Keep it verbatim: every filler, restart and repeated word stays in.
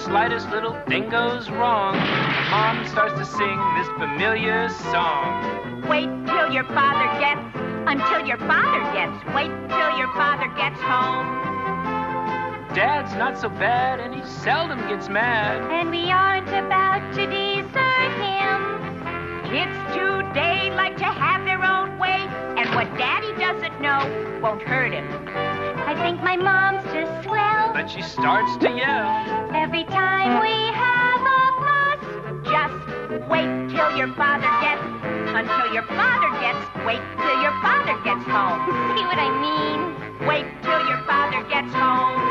slightest little thing goes wrong, Mom starts to sing this familiar song. Wait till your father gets, until your father gets, wait till your father gets home. Dad's not so bad and he seldom gets mad. And we aren't about to desert him. Kids today like to have their own way, and what Daddy doesn't know won't hurt him. I think my mom's just swell. But she starts to yell. Every time we have a fuss, just wait till your father gets, until your father gets, wait till your father gets home. See what I mean? Wait till your father gets home.